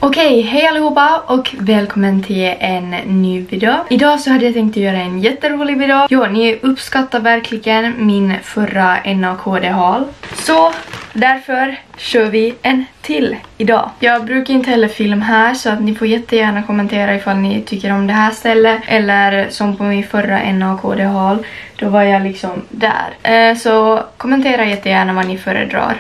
Okej, hej allihopa och välkommen till en ny video. Idag så hade jag tänkt att göra en jätterolig video. Jo, ni uppskattar verkligen min förra NAKD-haul. Så därför kör vi en till idag. Jag brukar inte heller film här, så att ni får jättegärna kommentera ifall ni tycker om det här stället. Eller som på min förra NAKD-haul, då var jag liksom där. Så kommentera jättegärna vad ni föredrar.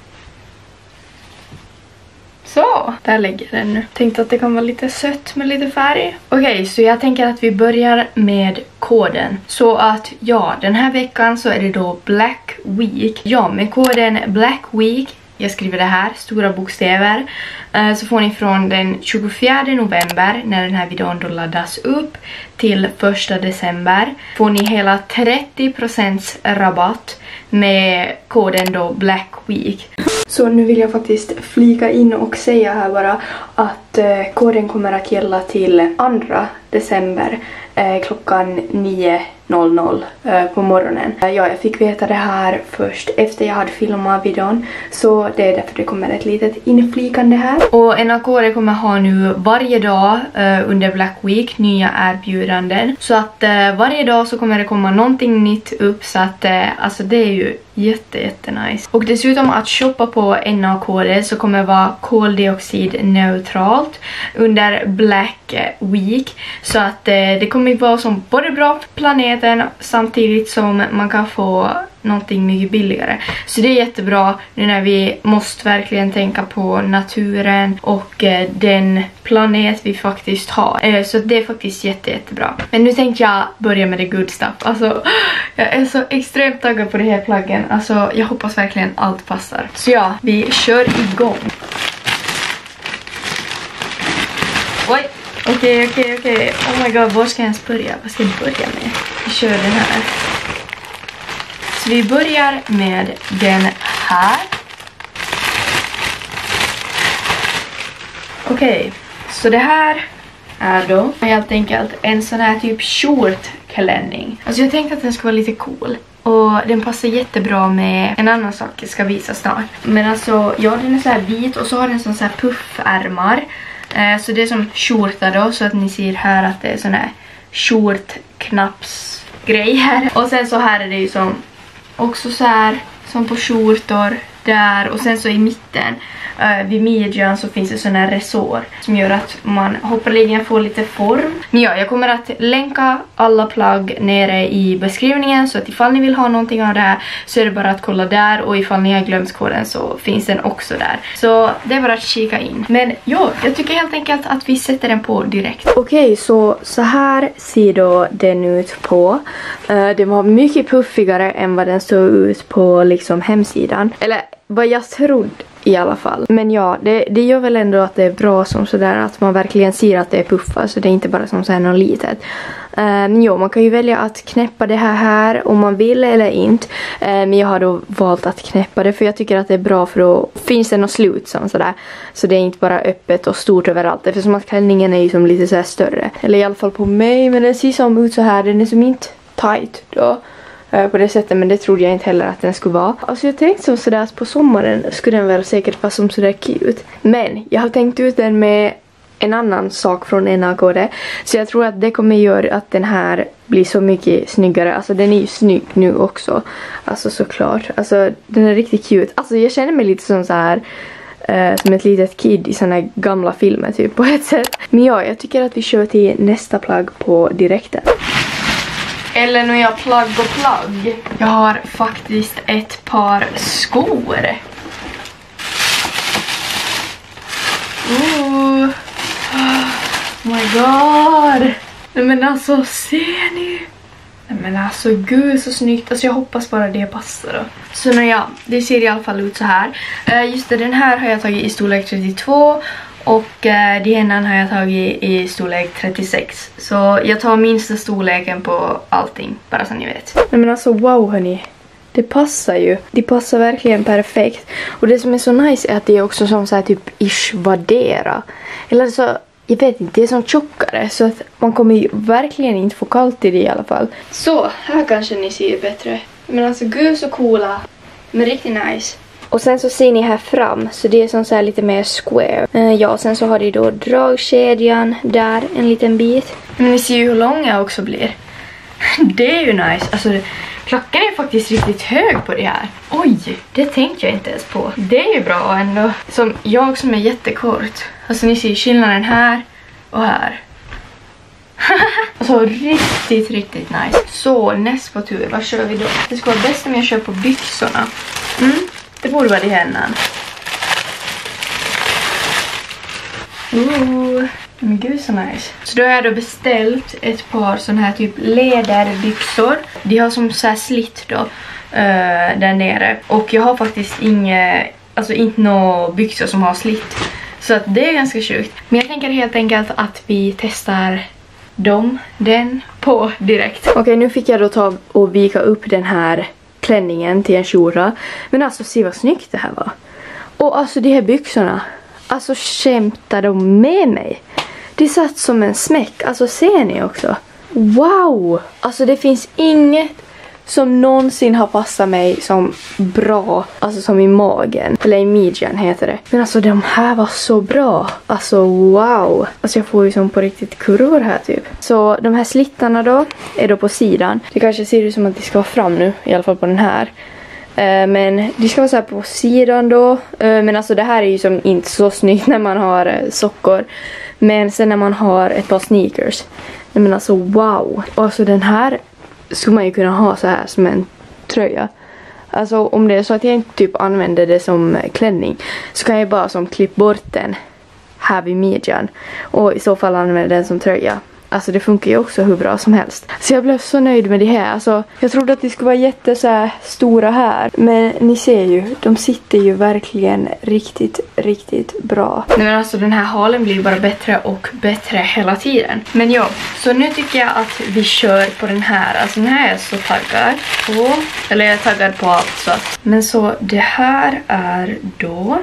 Så, där ligger den nu. Tänkte att det kan vara lite sött med lite färg. Okej, så jag tänker att vi börjar med koden. Så att ja, den här veckan så är det då Black Week. Ja, med koden Black Week, jag skriver det här, stora bokstäver, så får ni från den 24 november när den här videon då laddas upp till 1 december får ni hela 30% rabatt med koden då Black Week. Så nu vill jag faktiskt flika in och säga här bara att koden kommer att gälla till 2 december klockan 9:00 på morgonen. Ja, jag fick veta det här först efter jag hade filmat videon, så det är därför det kommer ett litet inflikande här. Och NAKD kommer ha nu varje dag under Black Week nya erbjudanden, så att varje dag så kommer det komma någonting nytt upp, så att alltså det är ju jätte nice. Och dessutom att shoppa på NAKD så kommer vara koldioxidneutralt under Black Week, så att det kommer vara som både bra för planeten samtidigt som man kan få någonting mycket billigare. Så det är jättebra nu när vi måste verkligen tänka på naturen och den planet vi faktiskt har. Så det är faktiskt jättebra. Men nu tänkte jag börja med det good stuff. Alltså, jag är så extremt taggad på de här plaggen. Alltså, jag hoppas verkligen allt passar. Så ja, vi kör igång. Oj! Okej. Oh my god, var ska jag ens börja? Vad ska jag börja med? Vi kör den här. Så vi börjar med den här. Okej, så det här är då helt enkelt en sån här typ skjortklänning. Alltså jag tänkte att den skulle vara lite cool. Och den passar jättebra med en annan sak jag ska visa snart. Men alltså, ja, den är så här vit och så har den sån här puffärmar. Så det är som skjorta då, så att ni ser här att det är sån här skjortknappsgrejer. Och sen så här är det ju som också så här som på skjortor där, och sen så i mitten vid midjan så finns det sån här resår som gör att man hoppeligen får lite form. Men ja, jag kommer att länka alla plagg nere i beskrivningen, så att ifall ni vill ha någonting av det här så är det bara att kolla där, och ifall ni har glömt koden så finns den också där. Så det är bara att kika in. Men ja, jag tycker helt enkelt att vi sätter den på direkt. Okej, så här ser då den ut på. Den var mycket puffigare än vad den såg ut på liksom hemsidan. Eller vad jag trodde i alla fall. Men ja, det gör väl ändå att det är bra som sådär att man verkligen ser att det är puffar, så det är inte bara som såhär något litet. Men jo, man kan ju välja att knäppa det här om man vill eller inte. Men jag har då valt att knäppa det, för jag tycker att det är bra, för då finns det något slut som sådär. Så det är inte bara öppet och stort överallt, eftersom att klänningen är ju som lite såhär större. Eller i alla fall på mig, men den ser som ut så här. Den är som inte tight då på det sättet, men det trodde jag inte heller att den skulle vara. Alltså jag tänkte som sådär att på sommaren skulle den väl säkert vara som sådär cute. Men jag har tänkt ut den med en annan sak från NAKD, så jag tror att det kommer göra att den här blir så mycket snyggare. Alltså den är ju snygg nu också. Alltså såklart. Alltså den är riktigt cute. Alltså jag känner mig lite som så här som ett litet kid i såna gamla filmer typ på ett sätt. Men ja, jag tycker att vi kör till nästa plagg på direkten. Eller nu är jag plagg och plagg. Jag har faktiskt ett par skor. Oh my god. Nej men alltså, ser ni? Nej men alltså, gud så snyggt. Alltså jag hoppas bara det passar då. Så ja, det ser i alla fall ut så här. Just det, den här har jag tagit i storlek 32. Och den har jag tagit i storlek 36. Så jag tar minsta storleken på allting, bara så ni vet. Nej men alltså wow hörni. Det passar ju. Det passar verkligen perfekt. Och det som är så nice är att det är också som så här typ ish vadera. Eller så, jag vet inte, det är som tjockare. Så att man kommer ju verkligen inte få kallt i det i alla fall. Så, här kanske ni ser bättre. Men alltså gud så coola. Men riktigt nice. Och sen så ser ni här fram, så det är som så här lite mer square. Ja, sen så har det då dragkedjan där, en liten bit. Men ni ser ju hur lång jag också blir. Det är ju nice. Alltså, klockan är faktiskt riktigt hög på det här. Oj, det tänkte jag inte ens på. Det är ju bra ändå. Som jag som är jättekort. Alltså ni ser skillnaden här och här. Alltså riktigt, riktigt nice. Så näst på tur, vad kör vi då? Det ska vara bäst om jag kör på byxorna. Det borde vara det här innan. Men gud så nice. Så då har jag då beställt ett par sån här typ läderbyxor. De har som så här slitt då där nere. Och jag har faktiskt inte några byxor som har slitt. Så att det är ganska sjukt. Men jag tänker helt enkelt att vi testar den på direkt. Okej, nu fick jag då ta och vika upp den här klänningen till en kjora. Men alltså se vad snyggt det här var. Och alltså de här byxorna. Alltså skämtar de med mig? Det satt som en smäck. Alltså ser ni också? Wow! Alltså det finns inget som någonsin har passat mig som bra. Alltså som i magen. Eller i midjan heter det. Men alltså de här var så bra. Alltså wow! Alltså jag får ju som på riktigt kurvor här typ. Så de här slittarna då är då på sidan. Det kanske ser ut som att de ska vara fram nu. I alla fall på den här. Men det ska vara så här på sidan då. Men alltså det här är ju som inte så snyggt när man har sockor. Men sen när man har ett par sneakers. Men alltså wow. Och alltså den här skulle man ju kunna ha så här som en tröja. Alltså om det är så att jag inte typ använder det som klänning. Så kan jag bara som klippa bort den här vid midjan. Och i så fall använda den som tröja. Alltså det funkar ju också hur bra som helst. Så jag blev så nöjd med det här. Alltså jag trodde att det skulle vara jätte så här stora här. Men ni ser ju, de sitter ju verkligen riktigt, riktigt bra. Nej men alltså den här halen blir bara bättre och bättre hela tiden. Men ja, så nu tycker jag att vi kör på den här. Alltså den här är jag så taggad på. Eller jag är taggad på allt så att. Men så det här är då...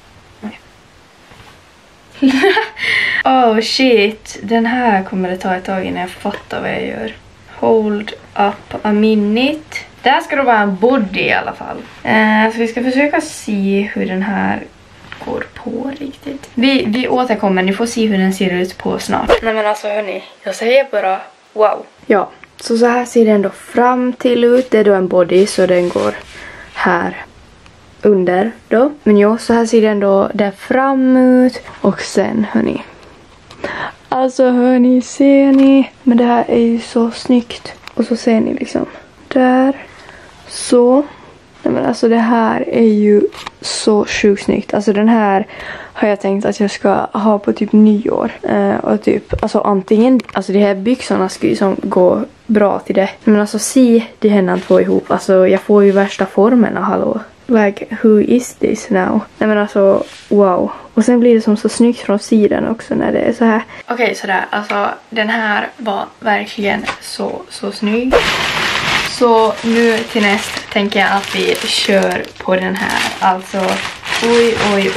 Oh shit, den här kommer det ta ett tag innan jag fattar vad jag gör. Hold up a minute. Där ska det vara en body i alla fall. Så vi ska försöka se hur den här går på riktigt. Vi återkommer, ni får se hur den ser ut på snart. Nej men alltså hörni, jag säger bara wow. Ja, så här ser den då fram till ut. Det är då en body så den går här under då. Men ja, så här ser den då där fram ut. Och sen hörni. Alltså hörni, ser ni? Men det här är ju så snyggt. Och så ser ni liksom. Där. Så. Nej, men alltså det här är ju så sjukt snyggt. Alltså den här har jag tänkt att jag ska ha på typ nyår. Och typ, alltså antingen, alltså de här byxorna ska ju som gå bra till det. Men alltså se de här två ihop. Alltså jag får ju värsta formerna, hallå. Like, who is this now? Nej men alltså, wow. Och sen blir det som så snyggt från sidan också när det är så här. Okej, sådär. Alltså, den här var verkligen så snygg. Så nu till näst tänker jag att vi kör på den här. Alltså, oj.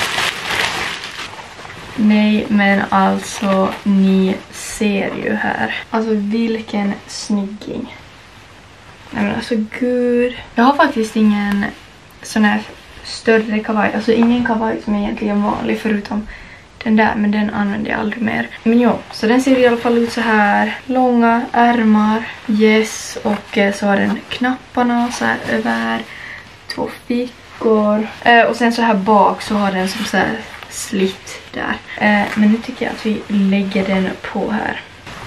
Nej, men alltså, ni ser ju här. Alltså, vilken snygging. Nej men alltså, gud. Jag har faktiskt ingen sån här större kavaj. Alltså ingen kavaj som är egentligen vanlig förutom den där. Men den använder jag aldrig mer. Men ja, så den ser i alla fall ut så här. Långa ärmar. Yes. Och så har den knapparna så här över 2 fickor. Och sen så här bak så har den som så här slitt där. Men nu tycker jag att vi lägger den på här.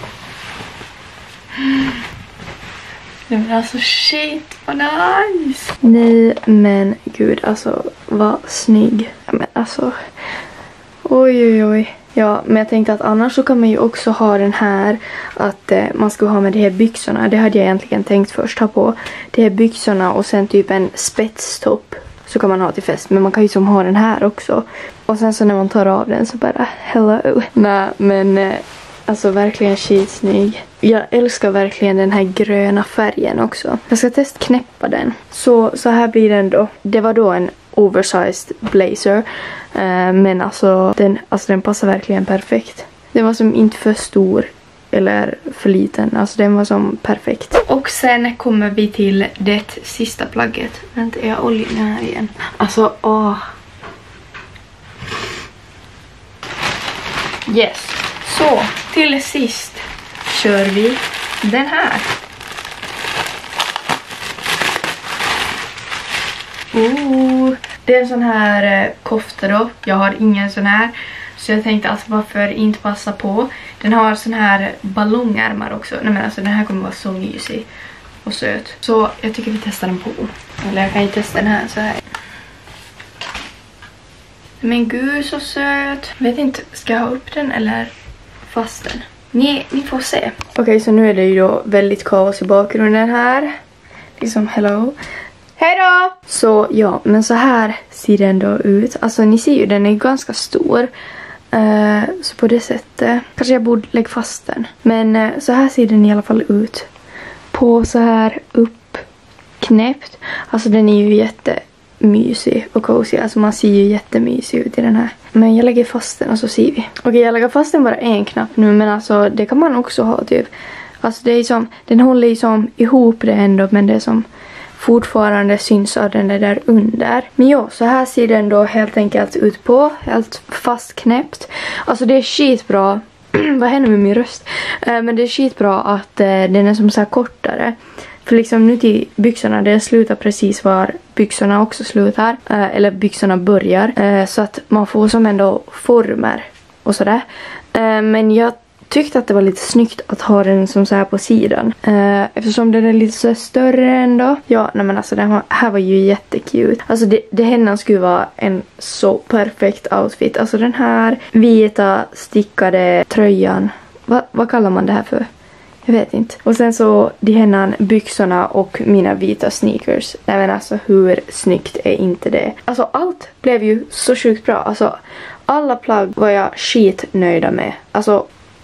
Nej men alltså shit, vad nice! Nej men gud, alltså vad snygg. Ja, men alltså, oj. Ja, men jag tänkte att annars så kan man ju också ha den här att man ska ha med de här byxorna. Det hade jag egentligen tänkt först ha på. De här byxorna och sen typ en spetstopp så kan man ha till fest. Men man kan ju som ha den här också. Och sen så när man tar av den så bara hello. Nej men alltså verkligen skitsnygg. Jag älskar verkligen den här gröna färgen också. Jag ska knäppa den. Så här blir den då. Det var då en oversized blazer. Men alltså den passar verkligen perfekt. Den var som inte för stor eller för liten. Alltså den var som perfekt. Och sen kommer vi till det sista plagget. Vänta, jag har oljan här igen. Alltså, åh. Yes. Så, till sist kör vi den här. Det är en sån här kofta då. Jag har ingen sån här. Så jag tänkte alltså varför inte passa på. Den har sån här ballongärmar också. Nej men alltså den här kommer vara så mysig och söt. Så jag tycker vi testar den på. Eller jag kan ju testa den här så här. Men gud så söt. Jag vet inte, ska jag ha upp den eller fast den? Ni får se. Okej, så nu är det ju då väldigt kaos i bakgrunden här. Liksom hello. Hej då! Så ja, men så här ser den då ut. Alltså ni ser ju, den är ganska stor. Så på det sättet. Kanske jag borde lägga fast den. Men så här ser den i alla fall ut. På så här uppknäppt. Alltså den är ju jättemysig och cozy. Alltså man ser ju jättemysig ut i den här. Men jag lägger fast den och så ser vi. Okej, jag lägger fast den bara en knapp nu. Men alltså det kan man också ha typ. Alltså det är som, den håller ju som ihop det ändå. Men det är som fortfarande syns av den där under. Men ja, så här ser den då helt enkelt ut på. Helt fastknäppt. Alltså det är skitbra. Vad händer med min röst? Men det är skitbra att den är som så här kortare. För liksom nu till byxorna, det slutar precis var byxorna också slutar. Eller byxorna börjar. Så att man får som ändå former och sådär. Men jag tyckte att det var lite snyggt att ha den som så här på sidan. Eftersom den är lite så större ändå. Ja, nej men alltså den här var ju jättekul. Alltså det hennan skulle vara en så perfekt outfit. Alltså den här vita stickade tröjan. Vad kallar man det här för? Jag vet inte. Och sen så de hennan byxorna och mina vita sneakers. Nej men alltså hur snyggt är inte det? Alltså allt blev ju så sjukt bra. Alltså alla plagg var jag skitnöjda med. Alltså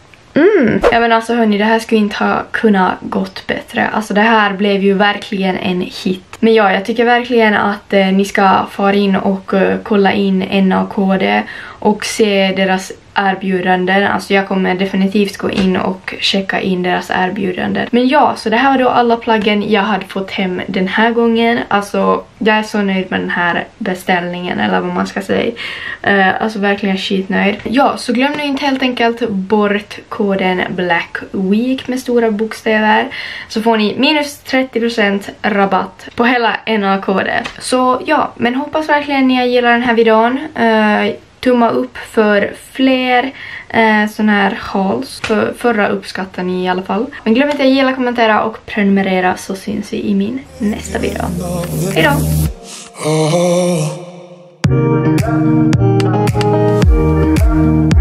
ja men alltså hörni, det här skulle inte ha kunnat gått bättre. Alltså det här blev ju verkligen en hit. Men ja, jag tycker verkligen att ni ska fara in och kolla in NAKD och se deras erbjudanden. Alltså jag kommer definitivt gå in och checka in deras erbjudanden. Men ja, så det här var då alla plaggen jag hade fått hem den här gången. Alltså jag är så nöjd med den här beställningen eller vad man ska säga. Alltså verkligen skitnöjd. Ja, så glöm nu inte helt enkelt bort koden Black Week med stora bokstäver. Så får ni minus 30% rabatt på hela NAKD. Så ja, men hoppas verkligen ni gillar den här videon. Tumma upp för fler såna här hauls. För förra uppskattar ni i alla fall. Men glöm inte att gilla, kommentera och prenumerera så syns vi i min nästa video. Hej då!